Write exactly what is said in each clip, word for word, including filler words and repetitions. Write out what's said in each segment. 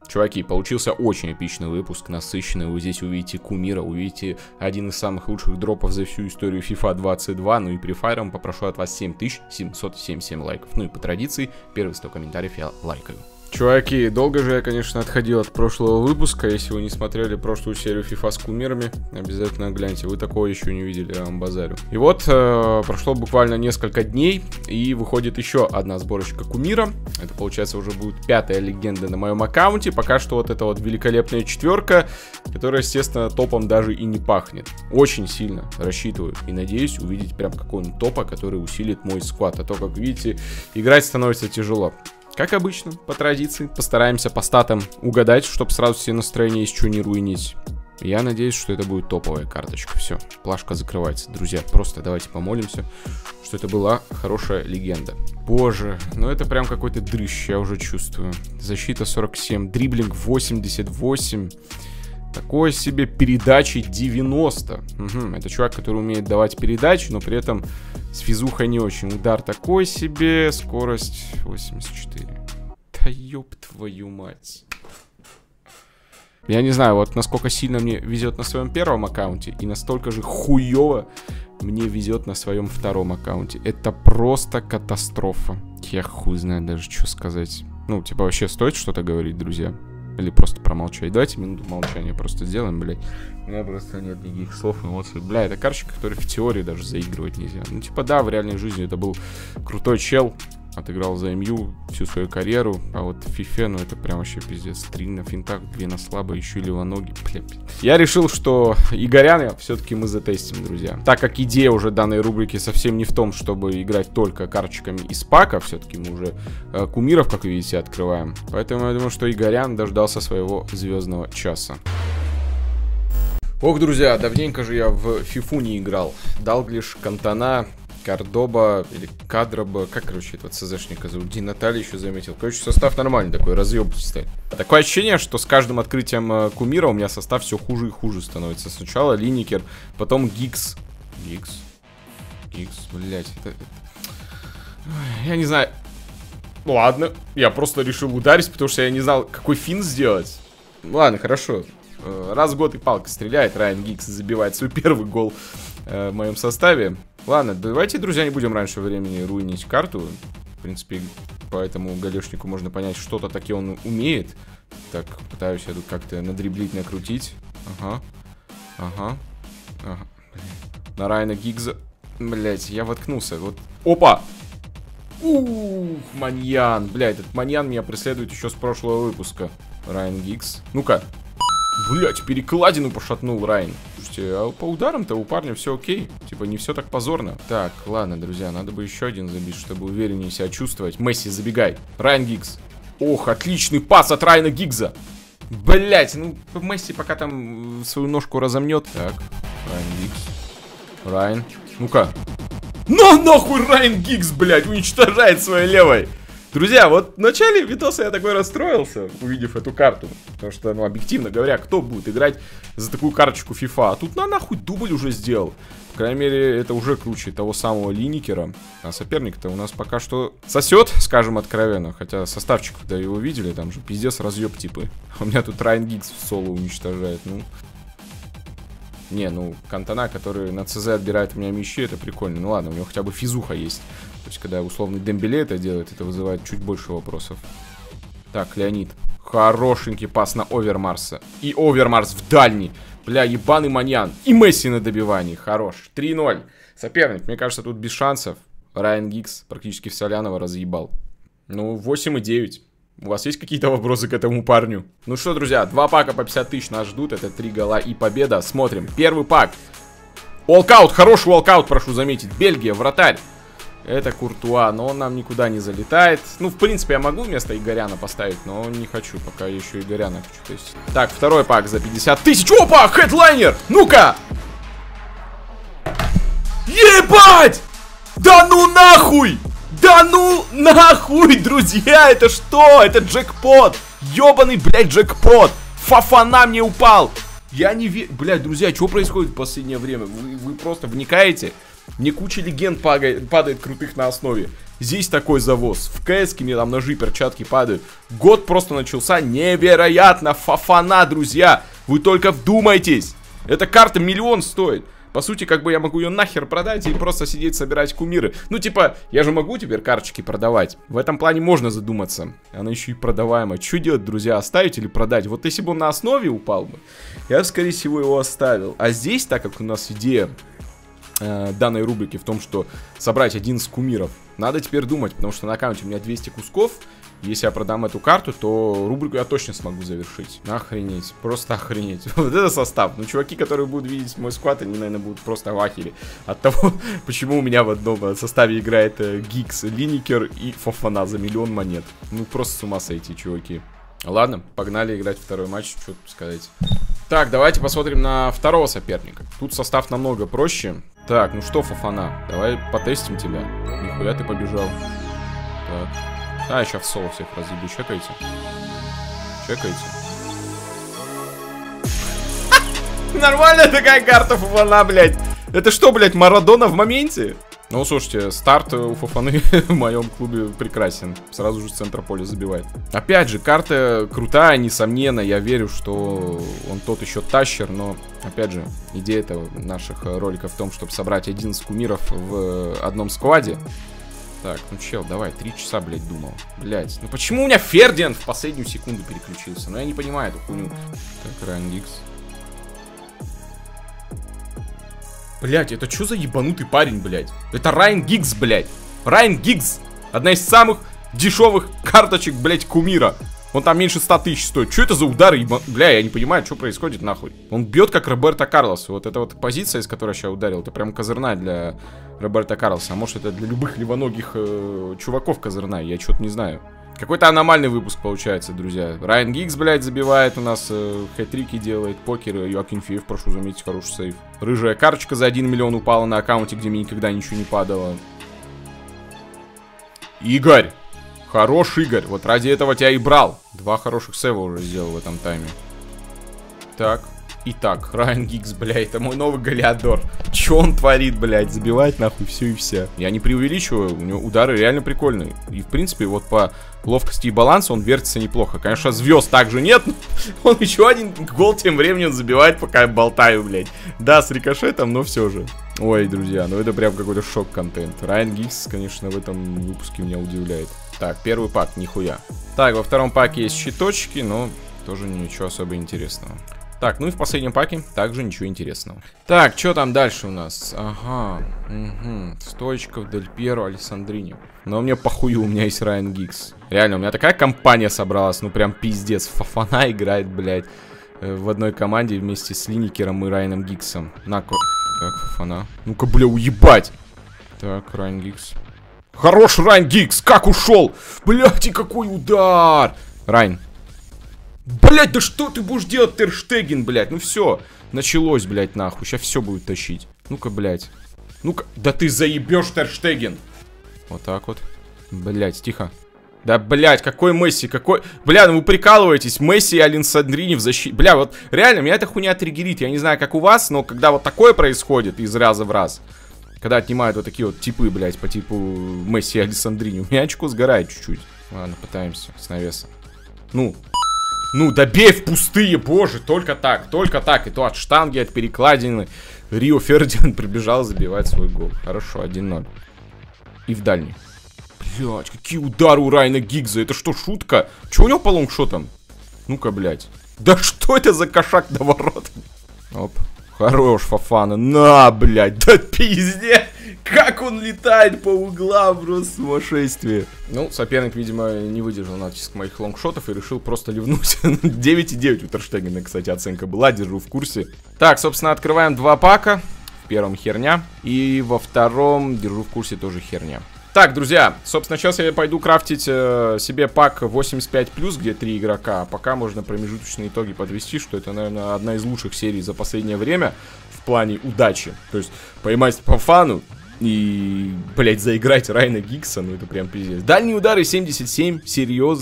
Чуваки, получился очень эпичный выпуск, насыщенный. Вы здесь увидите кумира, увидите один из самых лучших дропов за всю историю FIFA двадцать два. Ну и при файром попрошу от вас семь тысяч семьсот семьдесят семь лайков. Ну и по традиции, первые сто комментариев я лайкаю. Чуваки, долго же я, конечно, отходил от прошлого выпуска. Если вы не смотрели прошлую серию FIFA с кумирами, обязательно гляньте. Вы такого еще не видели, я вам базарю. И вот, э, прошло буквально несколько дней, и выходит еще одна сборочка кумира. Это, получается, уже будет пятая легенда на моем аккаунте. Пока что вот эта вот великолепная четверка, которая, естественно, топом даже и не пахнет. Очень сильно рассчитываю и надеюсь увидеть прям какой-нибудь топа, который усилит мой сквад. А то, как видите, играть становится тяжело. Как обычно, по традиции, постараемся по статам угадать, чтобы сразу все настроения из чего не руинить. Я надеюсь, что это будет топовая карточка. Все, плашка закрывается. Друзья, просто давайте помолимся, что это была хорошая легенда. Боже, ну это прям какой-то дрыщ, я уже чувствую. Защита сорок семь, дриблинг восемьдесят восемь. Такое себе передачи девяносто. Угу, это чувак, который умеет давать передачи, но при этом с физухой не очень. Удар такой себе, скорость восемьдесят четыре. Да ёб твою мать. Я не знаю, вот насколько сильно мне везет на своем первом аккаунте, и настолько же хуёво мне везет на своем втором аккаунте. Это просто катастрофа. Я хуй знаю даже, что сказать. Ну, типа, вообще стоит что-то говорить, друзья? Или просто промолчать. Давайте минуту молчания просто сделаем, блядь. У меня просто нет никаких слов, эмоций. Бля, это карточка, которую в теории даже заигрывать нельзя. Ну, типа, да, в реальной жизни это был крутой чел. Отыграл за эм ю всю свою карьеру. А вот в фифе, ну, это прям вообще пиздец. Три на финтах, две на слабо, еще и левоноги. Бля, бля. Я решил, что Игоряна все-таки мы затестим, друзья. Так как идея уже данной рубрики совсем не в том, чтобы играть только карточками из пака. Все-таки мы уже э, кумиров, как вы видите, открываем. Поэтому я думаю, что Игорян дождался своего звездного часа. Ох, друзья, давненько же я в фифу не играл. Далглиш, Кантана, Кордоба или Кадроба, как, короче, этого ЦЗшника зовут, Ди Натали еще заметил. Короче, состав нормальный такой, разъебчатый. Такое ощущение, что с каждым открытием э, кумира у меня состав все хуже и хуже становится. Сначала Линникер, потом Гикс. Гикс? Гикс, блять, это, это... Я не знаю. Ладно, я просто решил ударить, потому что я не знал, какой фин сделать. Ладно, хорошо. Раз в год и палка стреляет, Райан Гикс забивает свой первый гол э, в моем составе. Ладно, давайте, друзья, не будем раньше времени руинить карту. В принципе, по этому галешнику можно понять, что-то таки он умеет. Так, пытаюсь я тут как-то надриблить, накрутить. Ага, ага, ага. На Райана Гигза. Блять, я воткнулся. Вот. Опа! Ух, маньян. Блять, этот маньян меня преследует еще с прошлого выпуска. Райан Гигс. Ну-ка. Блять, перекладину пошатнул Райан. Слушайте, а по ударам-то у парня все окей. Типа, не все так позорно. Так, ладно, друзья, надо бы еще один забить, чтобы увереннее себя чувствовать. Месси, забегай. Райан Гигс. Ох, отличный пас от Райана Гигза. Блять, ну, Месси пока там свою ножку разомнет. Так, Райан Гигс. Райан. Ну-ка. На нахуй Райан Гигс, блять, уничтожает своей левой. Друзья, вот в начале видоса я такой расстроился, увидев эту карту. Потому что, ну, объективно говоря, кто будет играть за такую карточку FIFA? А тут на нахуй дубль уже сделал. По крайней мере, это уже круче того самого Линникера. А соперник-то у нас пока что сосет, скажем откровенно. Хотя составчик, когда его видели, там же пиздец разъеб типы. У меня тут Райан Гигс в соло уничтожает, ну... Не, ну, Кантана, который на ЦЗ отбирает у меня мячи, это прикольно. Ну ладно, у него хотя бы физуха есть. То есть, когда условный Дембеле это делает, это вызывает чуть больше вопросов. Так, Леонид. Хорошенький пас на Овермарса. И Овермарс в дальний. Бля, ебаный маньян. И Месси на добивании. Хорош. три ноль. Соперник, мне кажется, тут без шансов. Райан Гигс практически Солянова разъебал. Ну, восемь и девять. У вас есть какие-то вопросы к этому парню? Ну что, друзья, два пака по пятьдесят тысяч нас ждут. Это три гола и победа. Смотрим. Первый пак. Уолкаут. Хороший уолкаут, прошу заметить. Бельгия, вратарь. Это Куртуа, но он нам никуда не залетает. Ну, в принципе, я могу вместо Игоряна поставить, но не хочу. Пока еще Игоряна хочу. То есть... Так, второй пак за пятьдесят тысяч. Опа, хедлайнер. Ну-ка. Ебать! Да ну нахуй! Да ну нахуй, друзья, это что? Это джекпот. Ёбаный, блядь, джекпот. Фафана мне упал. Я не верю. Блядь, друзья, что происходит в последнее время? Вы, вы просто вникаете? Мне куча легенд падает, падает крутых на основе. Здесь такой завоз. В КС-ке мне там ножи, перчатки падают. Год просто начался невероятно. Фафана, друзья. Вы только вдумайтесь. Эта карта миллион стоит. По сути, как бы я могу ее нахер продать и просто сидеть собирать кумиры. Ну, типа, я же могу теперь карточки продавать. В этом плане можно задуматься. Она еще и продаваемая. Что делать, друзья? Оставить или продать? Вот если бы он на основе упал бы, я бы, скорее всего, его оставил. А здесь, так как у нас идея э, данной рубрики в том, что собрать одиннадцать кумиров, надо теперь думать, потому что на аккаунте у меня двести кусков. Если я продам эту карту, то рубрику я точно смогу завершить. Охренеть, просто охренеть. Вот это состав. Ну, чуваки, которые будут видеть мой склад, они, наверное, будут просто в ахере от того, почему у меня в одном составе играет э, Гикс, Линникер и Фафана за миллион монет. Ну, просто с ума сойти, чуваки. Ладно, погнали играть второй матч, что тут сказать. Так, давайте посмотрим на второго соперника. Тут состав намного проще. Так, ну что, Фафана, давай потестим тебя. Нихуя ты побежал. Так. А, сейчас в соло всех разъебу. Чекайте. Чекайте. Нормальная такая карта Фафана, блядь. Это что, блядь, Марадона в моменте? Ну, слушайте, старт у Фафаны в моем клубе прекрасен. Сразу же с центра поля забивает. Опять же, карта крутая, несомненно. Я верю, что он тот еще тащер. Но, опять же, идея этого наших роликов в том, чтобы собрать одиннадцать кумиров в одном складе. Так, ну чел, давай, три часа, блядь, думал. Блядь, ну почему у меня Фердинанд в последнюю секунду переключился? Ну я не понимаю эту хуйню. Так, Райан Гиггс. Блядь, это что за ебанутый парень, блядь? Это Райан Гиггс, блядь. Райан Гиггс. Одна из самых дешевых карточек, блядь, кумира. Он там меньше ста тысяч стоит. Что это за удары, еба... Бля, я не понимаю, что происходит, нахуй. Он бьет как Роберто Карлос. Вот эта вот позиция, из которой я сейчас ударил, это прям козырная для Роберто Карлоса. А может, это для любых левоногих э, чуваков козырная, я что-то не знаю. Какой-то аномальный выпуск получается, друзья. Райан Гиггс, блядь, забивает у нас, э, хэт-трики делает, покер. Йоакин Фиев, прошу заметить, хороший сейв. Рыжая карточка за один миллион упала на аккаунте, где мне никогда ничего не падало. Игорь! Хорош, Игорь. Вот ради этого тебя и брал. Два хороших сейва уже сделал в этом тайме. Так. Итак, Райан Гиггс, блядь, это мой новый Галиадор. Че он творит, блядь? Забивает нахуй все и вся. Я не преувеличиваю, у него удары реально прикольные. И, в принципе, вот по ловкости и балансу он вертится неплохо. Конечно, звезд также нет, но он еще один гол тем временем забивает, пока я болтаю, блядь. Да, с рикошетом, но все же. Ой, друзья, ну это прям какой-то шок-контент. Райан Гиггс, конечно, в этом выпуске меня удивляет. Так, первый пак, нихуя. Так, во втором паке есть щиточки, но тоже ничего особо интересного. Так, ну и в последнем паке также ничего интересного. Так, что там дальше у нас? Ага, угу. Стоечков, Дель Пьеро, Алессандрини. Но мне похую, у меня есть Райан Гиггс. Реально, у меня такая компания собралась, ну прям пиздец. Фафана играет, блядь, в одной команде вместе с Линникером и Райаном Гиггсом. На-ка. Так, Фафана. Ну-ка, бля, уебать. Так, Райан Гиггс. Хорош, Райан Гиггс, как ушел! Блядь, и какой удар! Райн. Блядь, да что ты будешь делать, Тер Штеген, блядь? Ну все, началось, блядь, нахуй. Сейчас все будет тащить. Ну-ка, блядь. Ну-ка, да ты заебешь, Тер Штеген. Вот так вот. Блядь, тихо. Да, блядь, какой Месси, какой... Бля, ну вы прикалываетесь. Месси и Алессандрини в защите. Бля, вот реально, меня эта хуйня триггерит. Я не знаю, как у вас, но когда вот такое происходит из раза в раз... Когда отнимают вот такие вот типы, блядь, по типу Месси и Алессандрини, у меня очко сгорает чуть-чуть. Ладно, пытаемся с навеса. Ну, ну, добей в пустые, боже, только так, только так. И то от штанги, от перекладины. Рио Фердинанд прибежал забивать свой гол. Хорошо, один ноль. И в дальний. Блядь, какие удары у Райана Гиггса. Это что, шутка? Че у него по лонгшотам? Ну-ка, блядь. Да что это за кошак до ворот? Оп. Хорош, Фафана. На, блядь, да пиздец. Как он летает по углам, просто сумасшествие. Ну, соперник, видимо, не выдержал натиск моих лонгшотов и решил просто ливнуть. девять и девять у Тер Штегена, кстати, оценка была, держу в курсе. Так, собственно, открываем два пака. В первом херня. И во втором, держу в курсе, тоже херня. Так, друзья, собственно, сейчас я пойду крафтить э, себе пак восемьдесят пять плюс, где три игрока. А пока можно промежуточные итоги подвести, что это, наверное, одна из лучших серий за последнее время в плане удачи. То есть поймать по фану и, блять, заиграть Райана Гиггса, ну это прям пиздец. Дальние удары семьдесят семь, серьезно.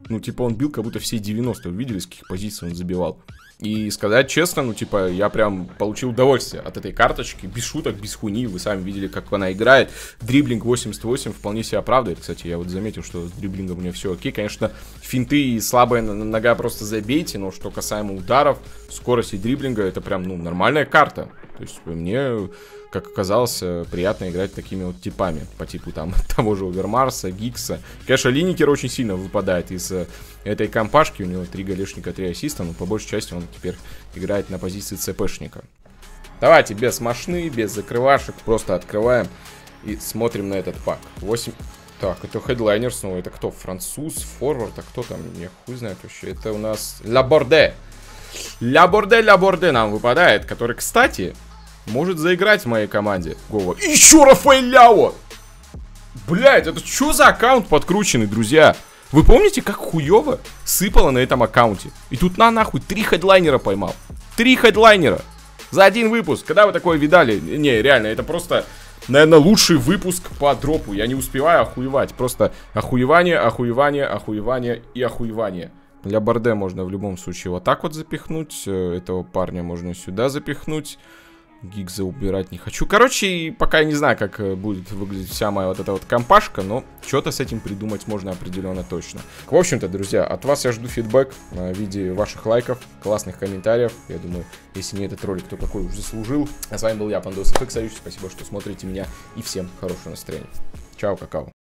Ну, типа, он бил как будто все девяностые. Вы видели, с каких позиций он забивал? И сказать честно, ну, типа, я прям получил удовольствие от этой карточки. Без шуток, без хуйни. Вы сами видели, как она играет. Дриблинг восемьдесят восемь вполне себя оправдывает. Кстати, я вот заметил, что с дриблингом у меня все окей. Конечно, финты и слабая нога просто забейте. Но что касаемо ударов, скорости дриблинга, это прям, ну, нормальная карта. То есть, мне, как оказалось, приятно играть такими вот типами. По типу там того же Овермарса, Гикса. Конечно, Линникер очень сильно выпадает из этой компашки. У него три голешника, три ассиста. Но по большей части он теперь играет на позиции ЦПшника. Давайте без машины, без закрывашек. Просто открываем и смотрим на этот пак. восемь... Так, это хедлайнер снова. Это кто? Француз, форвард? А кто там? Я хуй знает вообще. Это у нас Лаборде. Лаборде, Лаборде нам выпадает. Который, кстати, может заиграть в моей команде. Гова. Еще Рафаэль Ляо! Блять, это что за аккаунт подкрученный, друзья? Вы помните, как хуёво сыпало на этом аккаунте? И тут на нахуй три хедлайнера поймал. Три хедлайнера. За один выпуск. Когда вы такое видали? Не, реально, это просто, наверное, лучший выпуск по дропу. Я не успеваю охуевать. Просто охуевание, охуевание, охуевание и охуевание. Для Борде можно в любом случае вот так вот запихнуть. Этого парня можно сюда запихнуть. Гигза убирать не хочу. Короче, пока я не знаю, как будет выглядеть вся моя вот эта вот компашка, но что-то с этим придумать можно определенно точно. В общем-то, друзья, от вас я жду фидбэк в виде ваших лайков, классных комментариев. Я думаю, если не этот ролик, то какой уже заслужил. А с вами был я, Пандос эф икс. Спасибо, что смотрите меня, и всем хорошего настроения. Чао, какао.